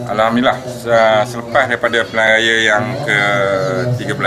Alhamdulillah, selepas daripada pilihan raya yang ke-13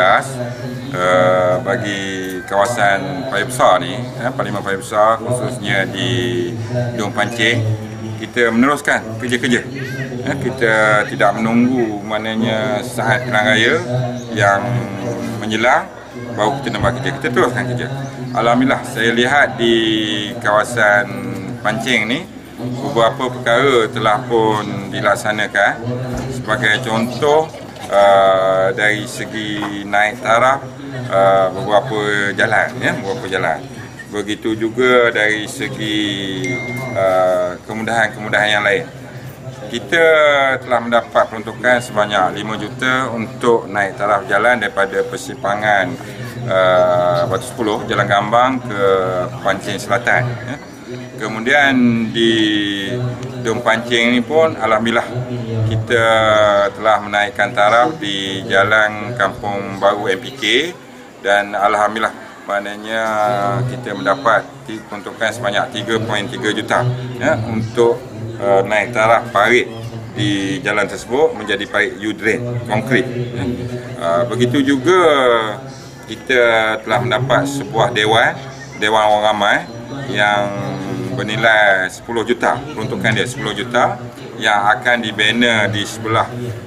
bagi kawasan Paya Besar ni, Parlimen Paya Besar khususnya di Dom Pancing, kita meneruskan kerja-kerja. Kita tidak menunggu maknanya saat pilihan raya yang menjelang baru kita nampak kerja. Kita teruskan kerja. Alhamdulillah, saya lihat di kawasan Pancing ni beberapa perkara telah pun dilaksanakan. Sebagai contoh, dari segi naik taraf beberapa jalan, beberapa jalan. Begitu juga dari segi kemudahan-kemudahan yang lain. Kita telah mendapat peruntukan sebanyak 5 juta untuk naik taraf jalan daripada persimpangan Batu 10 Jalan Gambang ke Pancing Selatan. Kemudian di Dom Pancing ni pun alhamdulillah kita telah menaikkan taraf di Jalan Kampung Baru MPK, dan alhamdulillah maknanya kita mendapat peruntukan sebanyak 3.3 juta untuk naik taraf parit di jalan tersebut menjadi parit U-drain konkrit. Begitu juga kita telah mendapat sebuah dewan orang ramai yang bernilai 10 juta, peruntukan dia 10 juta yang akan dibina di sebelah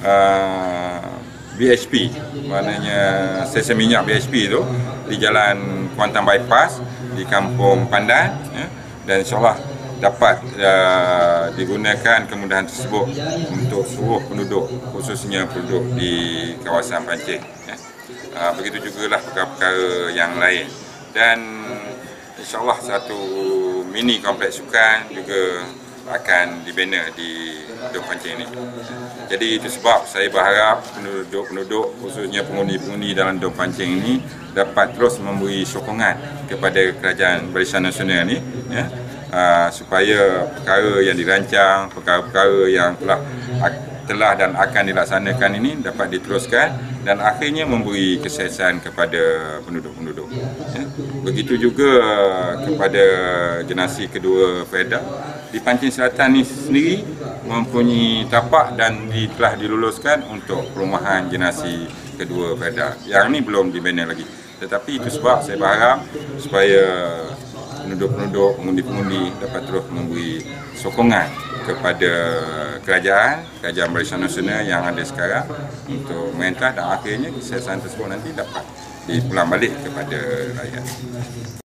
BHP, maknanya stesen minyak BHP tu di Jalan Kuantan Bypass di Kampung Pandan, dan insyaAllah dapat digunakan kemudahan tersebut untuk seluruh penduduk, khususnya penduduk di kawasan Pancing. Begitu jugalah perkara-perkara yang lain, dan insyaAllah satu mini kompleks sukan juga akan dibina di Dom Pancing ini. Jadi itu sebab saya berharap penduduk-penduduk, khususnya pengundi-pengundi dalam Dom Pancing ini dapat terus memberi sokongan kepada Kerajaan Barisan Nasional ini, supaya perkara yang dirancang, perkara-perkara yang telah dan akan dilaksanakan ini dapat diteruskan dan akhirnya memberi kesihatan kepada penduduk-penduduk. Begitu juga kepada generasi kedua Fedah di Pancing Selatan ini sendiri mempunyai tapak dan telah diluluskan untuk perumahan generasi kedua Fedah. Yang ini belum dibina lagi. Tetapi itu sebab saya berharap supaya penduduk-penduduk, pengundi-pengundi dapat terus memberi sokongan kepada kerajaan Barisan Nasional yang ada sekarang untuk merentah, dan akhirnya kesihatan tersebut nanti dapat dipulang balik kepada rakyat.